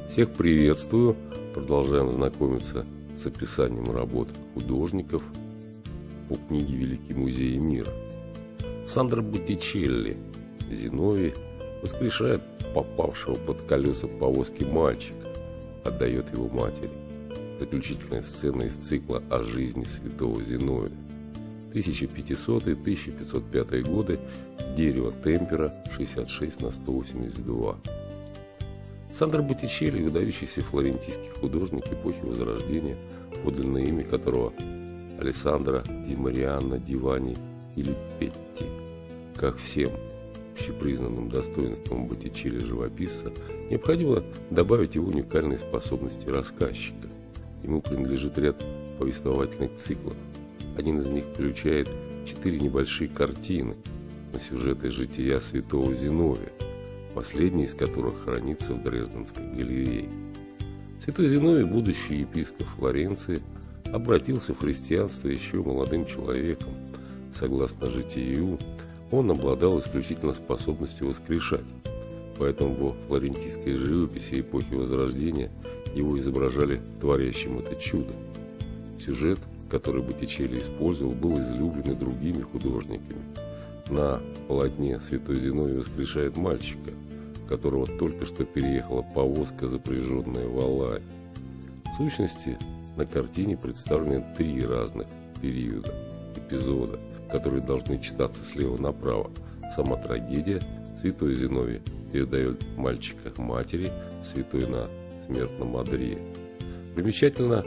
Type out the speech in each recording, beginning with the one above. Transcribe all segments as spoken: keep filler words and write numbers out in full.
Всех приветствую! Продолжаем знакомиться с описанием работ художников по книге «Великие музеи мира». Сандро Боттичелли, Зиновий, воскрешает попавшего под колеса повозки мальчика, отдает его матери. Заключительная сцена из цикла о жизни святого Зиновия. тысяча пятисотый — тысяча пятьсот пятый годы, дерево темпера, шестьдесят шесть на сто восемьдесят два. Сандро Боттичелли – выдающийся флорентийский художник эпохи Возрождения, подлинное имя которого Алессандро ди Марианна ди Ванни или Петти. Как всем общепризнанным достоинством Боттичелли-живописца, необходимо добавить его уникальные способности рассказчика. Ему принадлежит ряд повествовательных циклов. Один из них включает четыре небольшие картины на сюжеты жития святого Зиновия, последний из которых хранится в Дрезденской галерее. Святой Зиновий, будущий епископ Флоренции, обратился в христианство еще молодым человеком. Согласно житию, он обладал исключительно способностью воскрешать, поэтому во флорентийской живописи эпохи Возрождения его изображали творящим это чудо. Сюжет, который Боттичелли использовал, был излюблен и другими художниками. На полотне святой Зиновий воскрешает мальчика, которого только что переехала повозка, запряженная валами. В сущности, на картине представлены три разных периода, эпизода, которые должны читаться слева направо. Сама трагедия: святой Зиновий передает мальчика матери, святой на смертном одре. Примечательно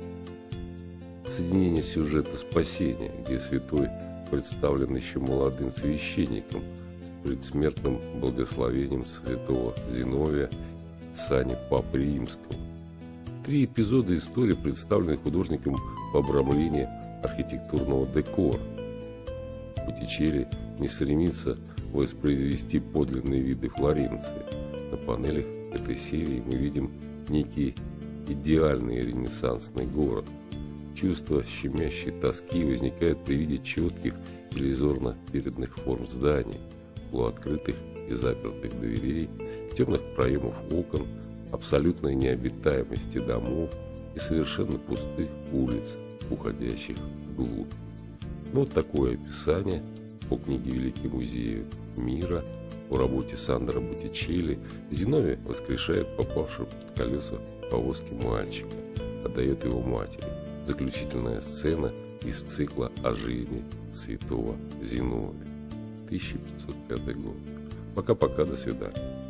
соединение сюжета спасения, где святой представлен еще молодым священником с предсмертным благословением святого Зиновия в сане Папы Римского. Три эпизода истории представлены художником в обрамлении архитектурного декора. Боттичелли не стремится воспроизвести подлинные виды Флоренции. На панелях этой серии мы видим некий идеальный ренессансный город. Чувство щемящей тоски возникает при виде четких иллюзорно передных форм зданий, полуоткрытых и запертых дверей, темных проемов окон, абсолютной необитаемости домов и совершенно пустых улиц, уходящих вглубь. Но вот такое описание по книге «Великие музеи мира» о работе Сандро Боттичелли. Зиновий воскрешает попавшего под колеса повозки мальчика, отдает его матери. Заключительная сцена из цикла о жизни святого Зиновия. тысяча пятьсот пятый год. Пока-пока, до свидания.